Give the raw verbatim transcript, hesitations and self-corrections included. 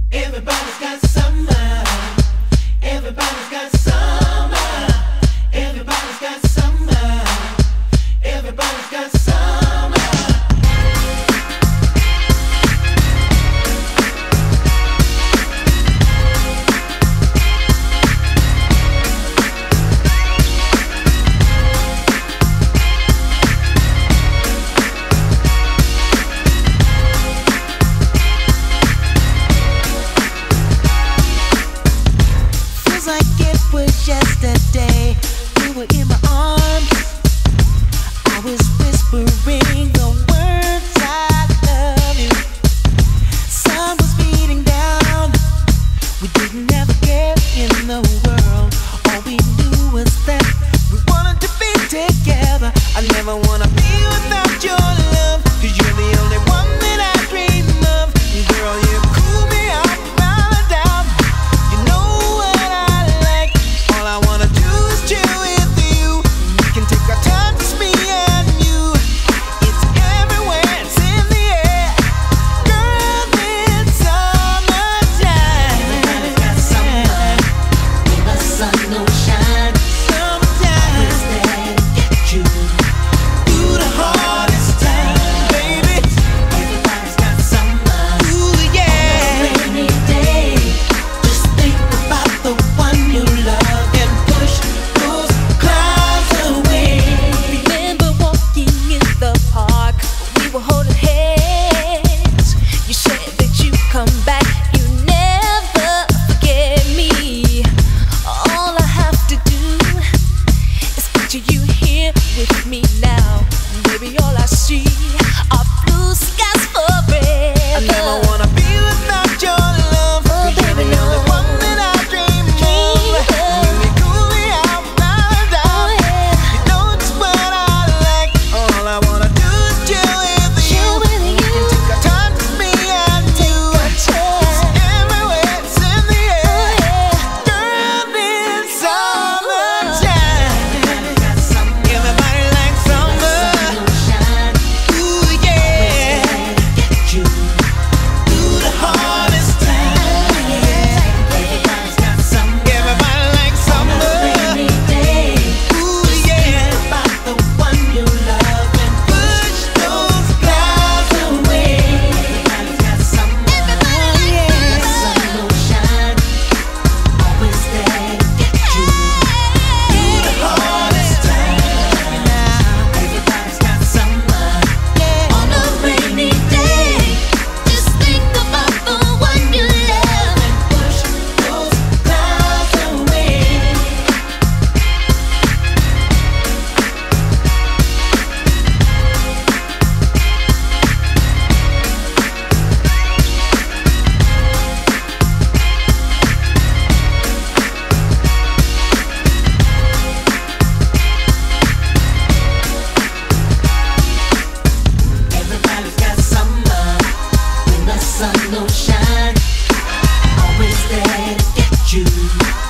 Everybody's got summer. Everybody's got summer. Everybody's got summer. Everybody's got summer. Like it was yesterday, you were in my arms. I was whispering the words I love you. Sun was beating down. We didn't have a care in the world. All we knew was that we wanted to be together. I never wanna be without your love, 'cause you're the only one that I dream of. Girl, you cool me out, round and down. You know what I like. All I wanna do is chill with you. We can take our time, just me and you. It's everywhere, it's in the air. Girl, it's summertime. Everybody's got summer. When the sun don't shine, Summertime. it's there to get you Through the hardest time, baby. Everybody's got summer. Ooh, yeah. Rainy day, just think about the one you love and push those clouds away. Remember walking in the park, we were holding hands. You said that you'd come back, you never forget me. All I have to do is picture you here with me now. Baby, all I see are blue skies forever. I never wanna be without your love, 'cause you're the only one that I dream of. You cool me out, round and down. You know it's what I like. All I wanna do is chill with you. We can take our time, just me and you. It's everywhere, it's in the air. Girl, it's summertime. Everybody's got summer. Everybody likes summer. Sun don't shine, Ooh, yeah. get you. Through the hardest time. Everybody's got summer. Everybody likes summer. Rainy day, Ooh, yeah. about the one you love and Push those clouds away. Everybody's got summer. The sun don't shine, always there to get you. through the hardest time. Everybody's got summer. Yeah. On a rainy day, just think about the one you love and push those clouds away. Everybody's got summer. When the sun don't shine, always there to get you.